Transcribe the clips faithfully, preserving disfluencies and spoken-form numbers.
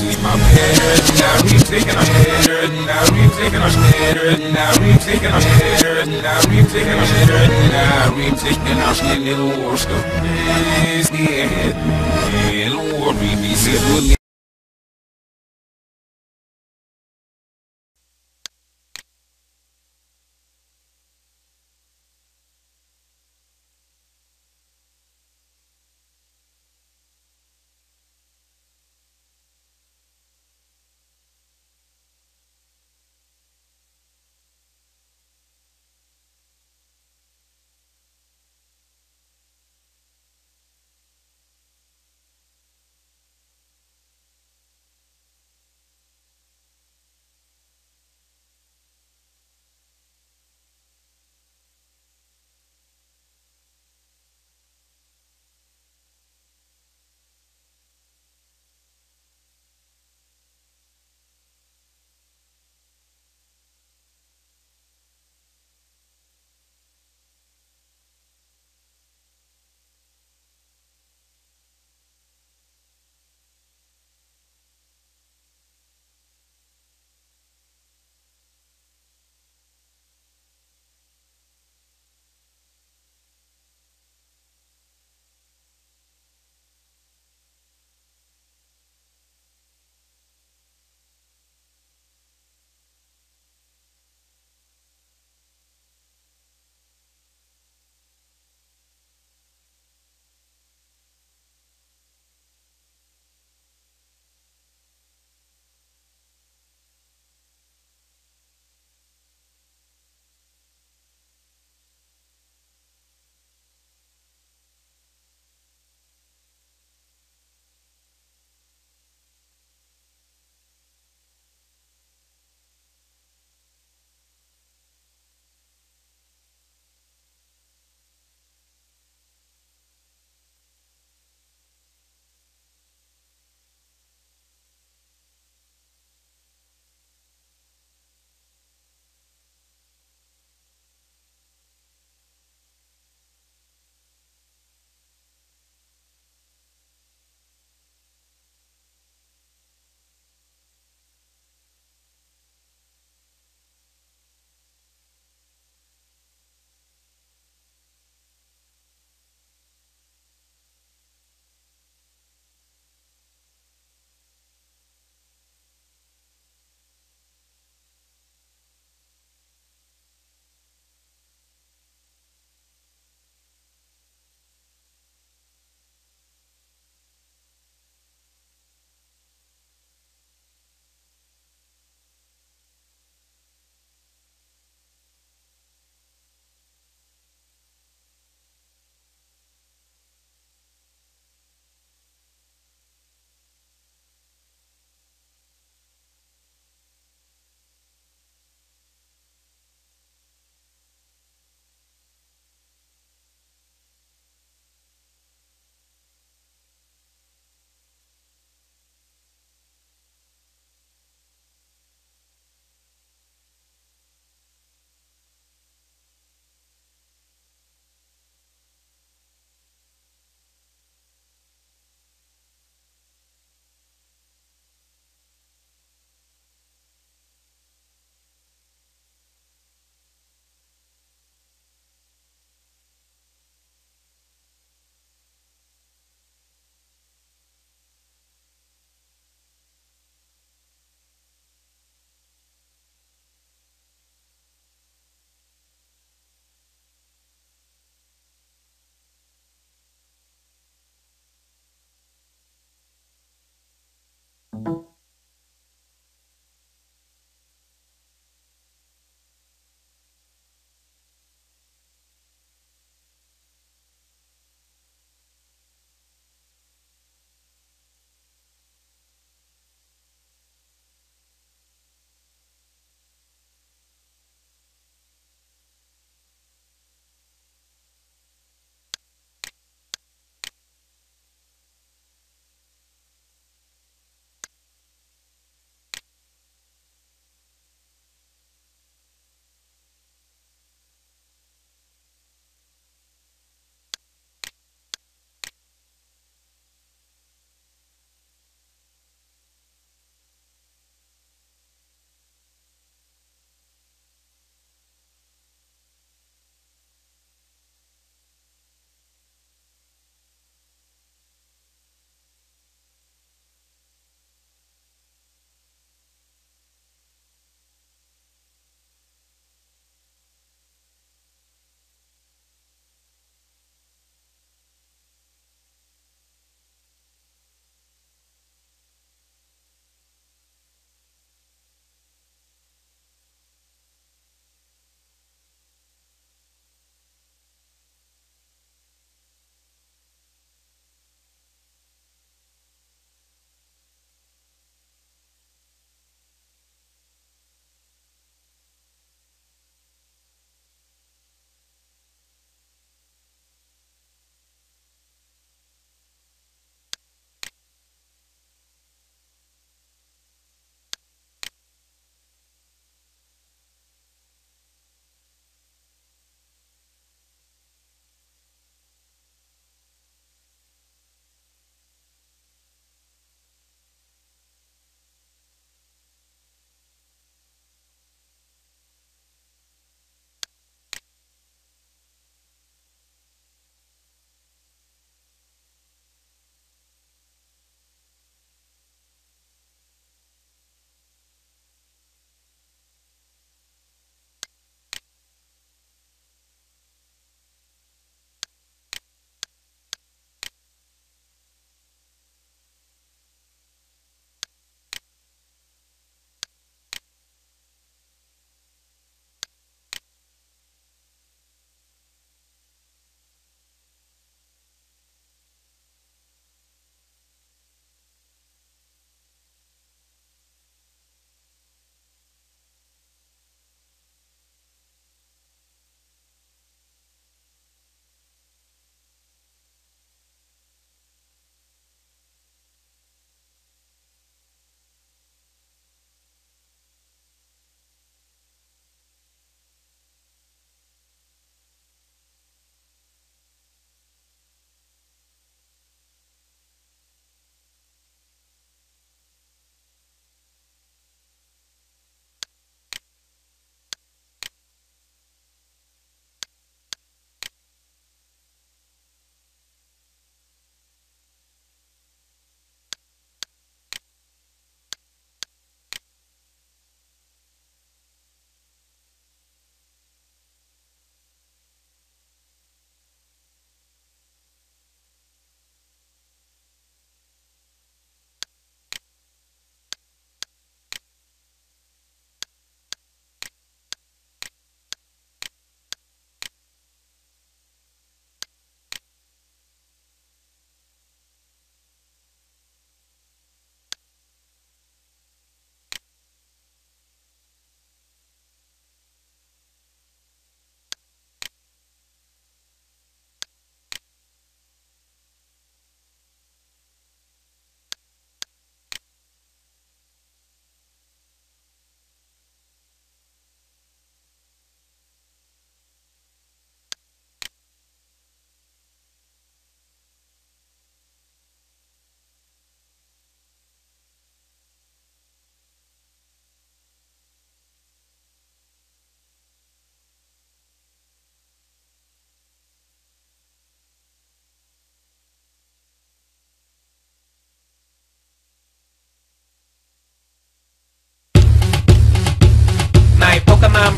my better. Now we taking our better. Now we taking our better. Now we taking our better. Now we taking our better. Now we taking our little war stuff. Yeah, little war we be said.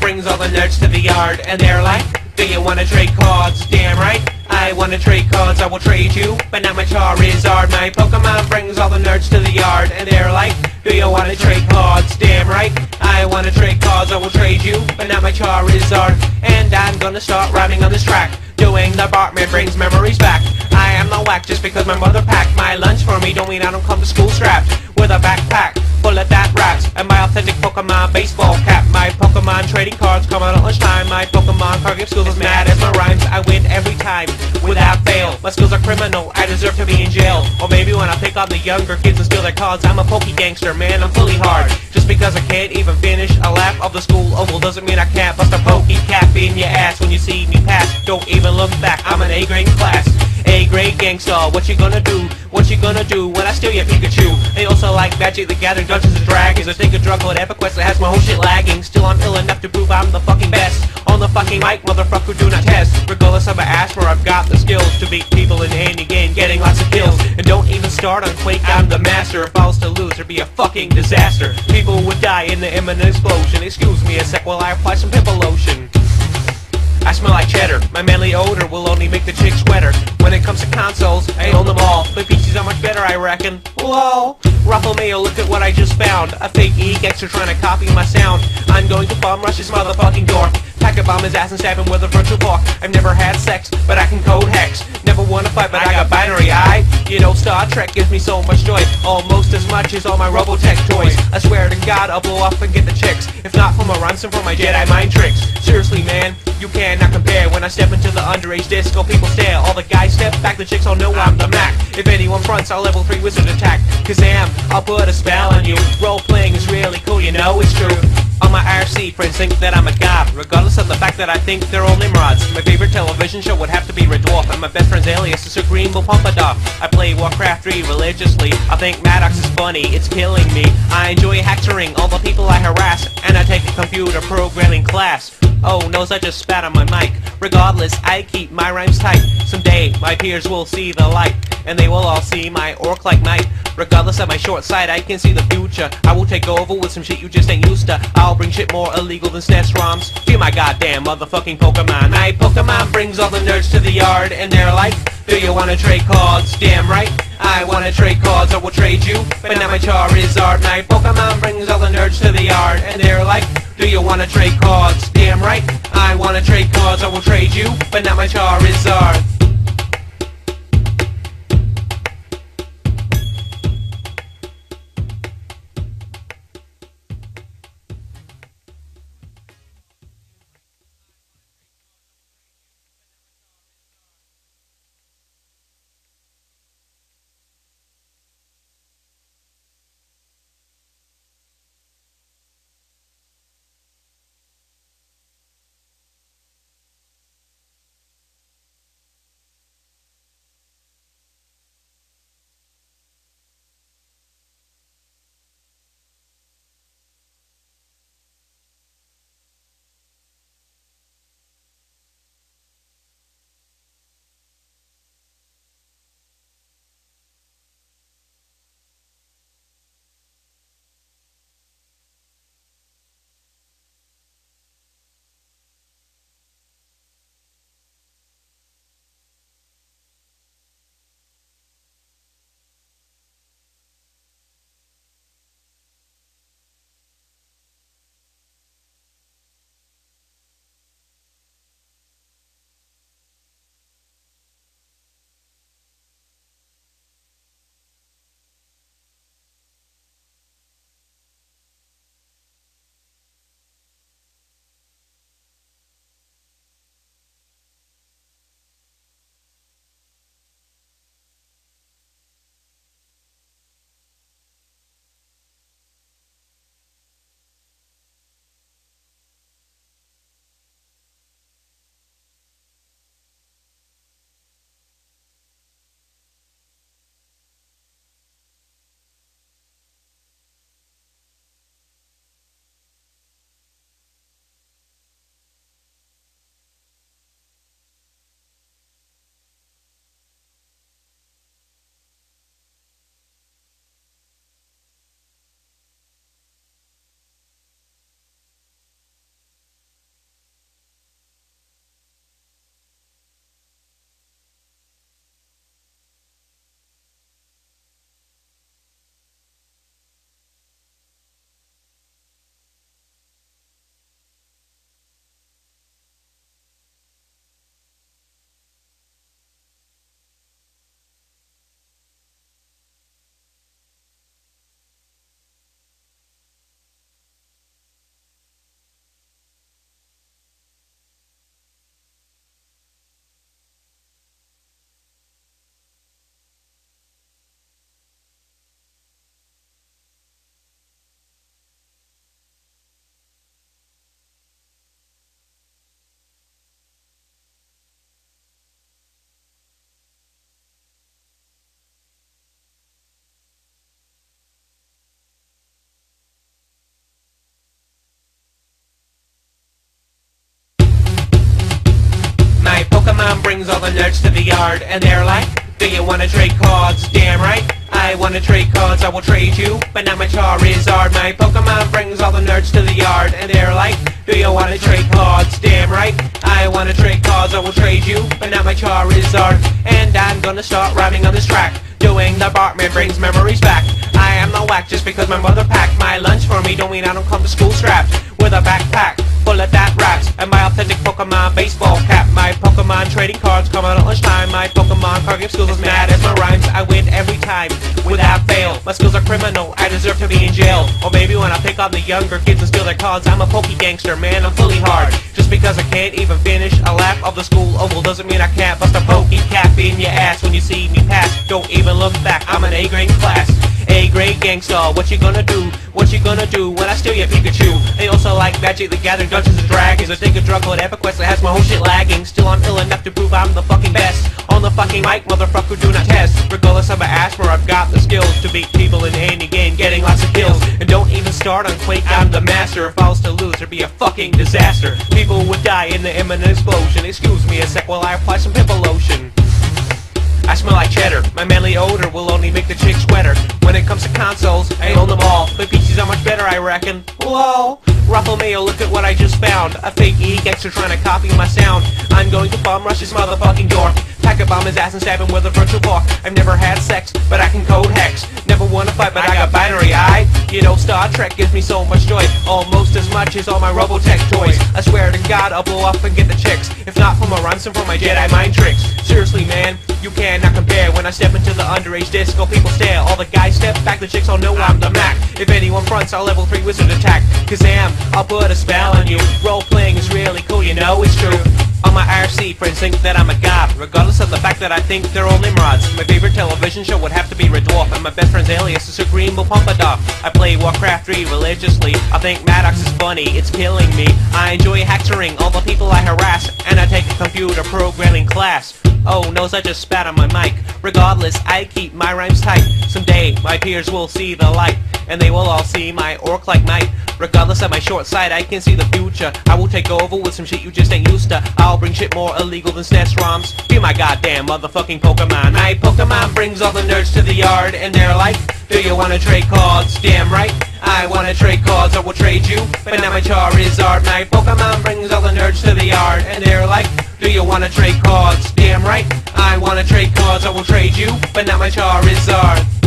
brings all the nerds to the yard, and they're like, do you wanna trade cards? Damn right, I wanna trade cards, I will trade you, but not my Charizard. My Pokemon brings all the nerds to the yard, and they're like, do you wanna trade cards? Damn right, I wanna trade cards, I will trade you, but not my Charizard. And I'm gonna start rhyming on this track, doing the Bartman brings memories back. I am not whack just because my mother packed my lunch for me, don't mean I don't come to school strapped with a backpack full of that raps and my authentic Pokemon baseball cap. My Pokemon trading cards come out at lunchtime. My Pokemon card game skills is mad as my rhymes. I win every time without fail. My skills are criminal, I deserve to be in jail. Or maybe when I pick on the younger kids and steal their cards, I'm a Poke gangster, man, I'm fully hard. Just because I can't even finish a lap of the school oval doesn't mean I can't bust a Poke cap in your ass when you see me pass. Don't even look back, I'm an A-grade class. A-grade gangster, what you gonna do? What you gonna do when I steal your Pikachu? They also like Magic the Gathering, Dungeons and Dragons. I think a drug called EpiQuest that has my whole shit lagging. Still I'm ill enough to prove I'm the fucking best. On the fucking mic, motherfucker, do not test. Regardless of my asthma, I've got the skills to beat people in any game, getting lots of kills. And don't even start on Quake, I'm the master. If I was to lose, there'd be a fucking disaster. People would die in the imminent explosion. Excuse me a sec while I apply some pimple lotion. I smell like cheddar, my manly odor will only make the chicks wetter. When it comes to consoles, I own them all, but P Cs are much better I reckon. Lol. Ruffle mail, look at what I just found. A fake e-gangster trying to copy my sound. I'm going to bomb rush his motherfucking door. Pack a bomb his ass and stab him with a virtual fork. I've never had sex, but I can code hex. Never wanna fight, but I got binary eye. You know, Star Trek gives me so much joy, almost as much as all my Robotech toys. I swear to God, I'll blow up and get the chicks, if not for my runs and for my Jedi mind tricks. Seriously, man, you cannot compare. When I step into the underage disco, people stare. All the guys step back, the chicks all know I'm the Mac. If anyone fronts, I'll level three wizard attack. Kazam, I'll put a spell on you. Role playing is really cool, you know it's true. All my I R C friends think that I'm a god, regardless of the fact that I think they're all Nimrods. My favorite television show would have to be Red Dwarf, and my best friend's alias is Supreme Pompador. I play Warcraft three religiously. I think Maddox is funny, it's killing me. I enjoy hacking all the people I harass, and I take a computer programming class. Oh, no, I just spat on my mic. Regardless, I keep my rhymes tight. Someday, my peers will see the light, and they will all see my orc-like might. Regardless of my short sight, I can see the future. I will take over with some shit you just ain't used to. I'll bring shit more illegal than S N E S ROMs. Feel my goddamn motherfucking Pokemon. My Pokemon brings all the nerds to the yard, and they're like, do you wanna trade cards? Damn right, I wanna trade cards, I will trade you, but not my Charizard. My Pokemon brings all the nerds to the yard, and they're like, do you wanna trade cards? Damn right, I wanna trade cards, I will trade you, but not my Charizard. brings all the nerds to the yard, and they're like, do you wanna trade cards? Damn right, I wanna trade cards, I will trade you, but now my Charizard. My Pokemon brings all the nerds to the yard, and they're like, do you wanna trade cards? Damn right, I wanna trade cards, I will trade you, but not my Charizard. And I'm gonna start rhyming on this track, doing the Bartman brings memories back. I am the whack just because my mother packed my lunch for me, don't mean I don't come to school strapped with a backpack full of that raps and my authentic Pokemon baseball cap. My Pokemon trading cards come out at lunchtime. My Pokemon card game skills as mad as my rhymes. I win every time without fail. My skills are criminal, I deserve to be in jail. Or maybe when I pick on the younger kids and steal their cards, I'm a Poke gangster, man, I'm fully hard. Just because I can't even finish a lap of the school oval doesn't mean I can't bust a Poke cap in your ass when you see me pass. Don't even look back, I'm an A-grade class. A-grade gangster, what you gonna do? What you gonna do when I steal your Pikachu? They also like Magic the Gathering, Dungeons and Dragons. I take a drug called EpiQuest that has my whole shit lagging. Still I'm ill enough to prove I'm the fucking best. On the fucking mic, motherfucker, do not test. Regardless of my asthma, I've got the skills to beat people in any game, getting lots of kills. And don't even start on Quake, I'm the master. If I was to lose, there'd be a fucking disaster. People would die in the imminent explosion. Excuse me a sec while I apply some pimple lotion. I smell like cheddar, my manly odor will only make the chicks wetter. When it comes to consoles, I own them all, but P Cs are much better I reckon. Lol. Ruffle Mayo, look at what I just found. A fake e-gangster trying to copy my sound. I'm going to bomb rush his motherfucking door. Pack a bomb his ass and stab him with a virtual fork. I've never had sex, but I can code hex. Never won a fight, but I got binary eye. You know, Star Trek gives me so much joy, almost as much as all my Robotech toys. I swear to God, I'll blow up and get the chicks, if not for my rhymes and for my Jedi mind tricks. Seriously, man, you cannot compare. When I step into the underage disco, people stare. All the guys step back, the chicks all know I'm the Mac. If anyone fronts, I'll level three wizard attack. Kazam, I'll put a spell on you. Role-playing is really cool, you know it's true. All my I R C friends think that I'm a god, regardless of the fact that I think they're all Nimrods. My favorite television show would have to be Red Dwarf, and my best friend's alias is Sir Greenbull Pumpador. I play Warcraft three religiously. I think Maddox is funny, it's killing me. I enjoy hacking all the people I harass, and I take a computer programming class. Oh no, I just spat on my mic. Regardless, I keep my rhymes tight. Someday, my peers will see the light, and they will all see my orc-like might. Regardless of my short sight, I can see the future. I will take over with some shit you just ain't used to. I'll bring shit more illegal than S N E S ROMs. Be my goddamn motherfucking Pokemon. My Pokemon brings all the nerds to the yard, and they're like, do you wanna trade cards? Damn right, I wanna trade cards, I will trade you, but now my Charizard. My Pokemon brings all the nerds to the yard, and they're like, do you wanna trade cards? Damn right, I wanna trade cards, I will trade you, but not my Charizard.